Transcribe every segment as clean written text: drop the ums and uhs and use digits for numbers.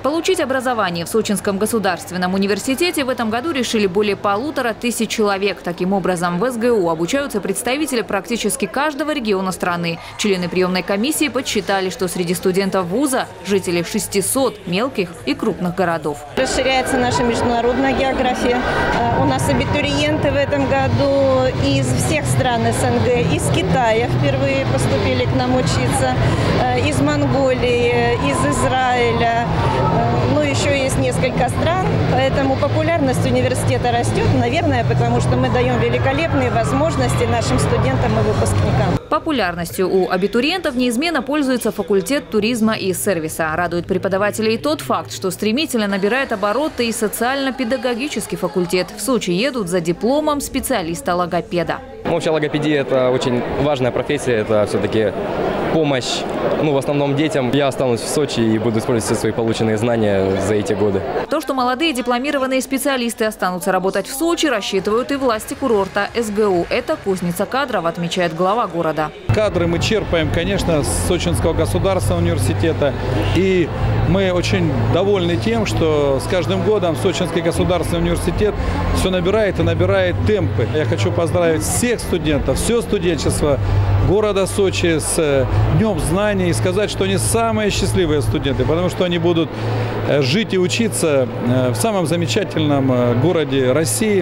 Получить образование в Сочинском государственном университете в этом году решили более 1500 человек. Таким образом, в СГУ обучаются представители практически каждого региона страны. Члены приемной комиссии подсчитали, что среди студентов вуза – жители 600 мелких и крупных городов. Расширяется наша международная география. У нас абитуриенты в этом году из всех стран СНГ, из Китая впервые поступили к нам учиться, из Монголии, из Израиля. Ну, еще есть несколько стран, поэтому популярность университета растет, наверное, потому что мы даем великолепные возможности нашим студентам и выпускникам. Популярностью у абитуриентов неизменно пользуется факультет туризма и сервиса. Радует преподавателей и тот факт, что стремительно набирает обороты и социально-педагогический факультет. В Сочи едут за дипломом специалиста-логопеда. Вообще логопедия – это очень важная профессия, это все-таки помощь, в основном детям. Я останусь в Сочи и буду использовать все свои полученные знания за эти годы. То, что молодые дипломированные специалисты останутся работать в Сочи, рассчитывают и власти курорта СГУ. Это кузница кадров, отмечает глава города. Кадры мы черпаем, конечно, с Сочинского государственного университета. И мы очень довольны тем, что с каждым годом Сочинский государственный университет все набирает и набирает темпы. Я хочу поздравить всех студентов, все студенчество города Сочи с Днем знаний и сказать, что они самые счастливые студенты, потому что они будут жить и учиться в самом замечательном городе России,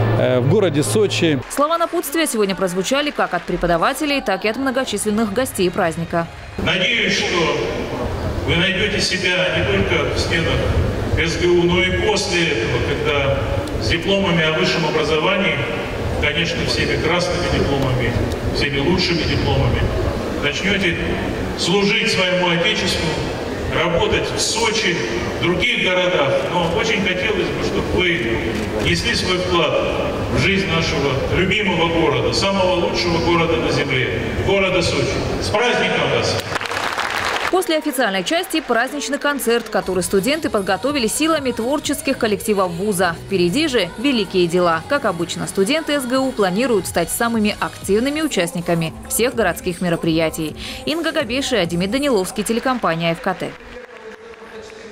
в городе Сочи. Слова напутствия сегодня прозвучали как от преподавателей, так и от многочисленных гостей праздника. Надеюсь, что вы найдете себя не только в стенах СГУ, но и после этого, когда с дипломами о высшем образовании, конечно, всеми красными дипломами, всеми лучшими дипломами, начнете служить своему Отечеству, работать в Сочи, в других городах. Но очень хотелось бы, чтобы вы несли свой вклад в жизнь нашего любимого города, самого лучшего города на земле, города Сочи. С праздником вас! После официальной части праздничный концерт, который студенты подготовили силами творческих коллективов вуза. Впереди же великие дела. Как обычно, студенты СГУ планируют стать самыми активными участниками всех городских мероприятий. Инга Габеши, Демид Даниловский, телекомпания ФКТ.